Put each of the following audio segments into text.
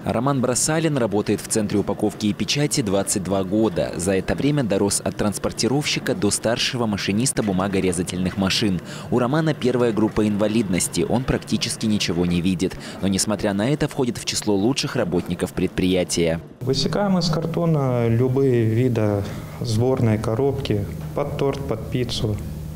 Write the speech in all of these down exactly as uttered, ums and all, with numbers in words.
Роман Бросалин работает в Центре упаковки и печати двадцать два года. За это время дорос от транспортировщика до старшего машиниста бумагорезательных машин. У Романа первая группа инвалидности, он практически ничего не видит. Но, несмотря на это, входит в число лучших работников предприятия. Высекаем из картона любые виды сборной коробки, под торт, под пиццу,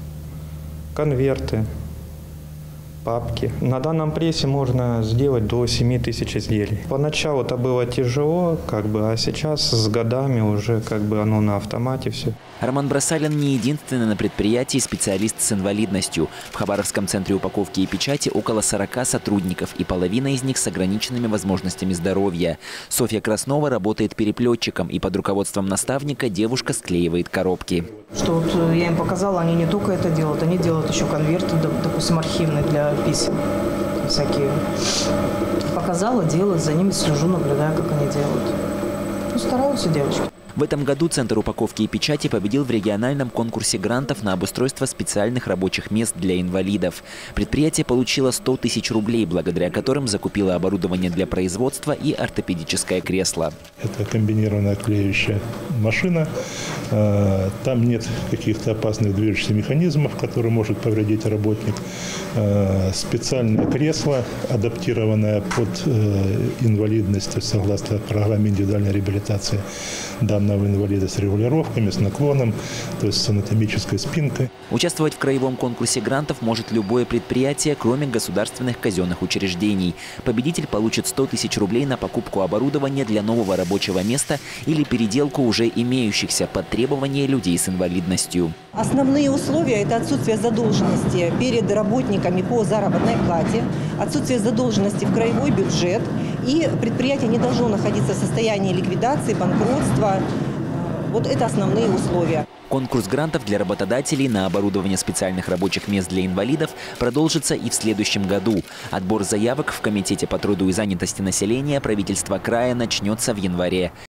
конверты, папки. На данном прессе можно сделать до семи тысяч изделий. Поначалу это было тяжело, как бы, а сейчас с годами уже как бы оно на автомате все. Роман Бросалин не единственный на предприятии специалист с инвалидностью. В Хабаровском центре упаковки и печати около сорока сотрудников, и половина из них с ограниченными возможностями здоровья. Софья Краснова работает переплетчиком, и под руководством наставника девушка склеивает коробки. Что вот я им показала, они не только это делают, они делают еще конверты, допустим, архивные для писем всякие. Показала, делают, за ними слежу, наблюдаю, как они делают. Ну, стараются девочки. В этом году Центр упаковки и печати победил в региональном конкурсе грантов на обустройство специальных рабочих мест для инвалидов. Предприятие получило сто тысяч рублей, благодаря которым закупило оборудование для производства и ортопедическое кресло. Это комбинированная клеющая машина. Там нет каких-то опасных движущихся механизмов, которые может повредить работник. Специальное кресло, адаптированное под инвалидность, согласно программе индивидуальной реабилитации данного инвалида, с регулировками, с наклоном, то есть с анатомической спинкой. Участвовать в краевом конкурсе грантов может любое предприятие, кроме государственных казенных учреждений. Победитель получит сто тысяч рублей на покупку оборудования для нового рабочего места или переделку уже имеющихся под требования людей с инвалидностью. Основные условия – это отсутствие задолженности перед работниками по заработной плате, отсутствие задолженности в краевой бюджет, и предприятие не должно находиться в состоянии ликвидации, банкротства. Вот это основные условия. Конкурс грантов для работодателей на оборудование специальных рабочих мест для инвалидов продолжится и в следующем году. Отбор заявок в Комитете по труду и занятости населения правительства края начнется в январе.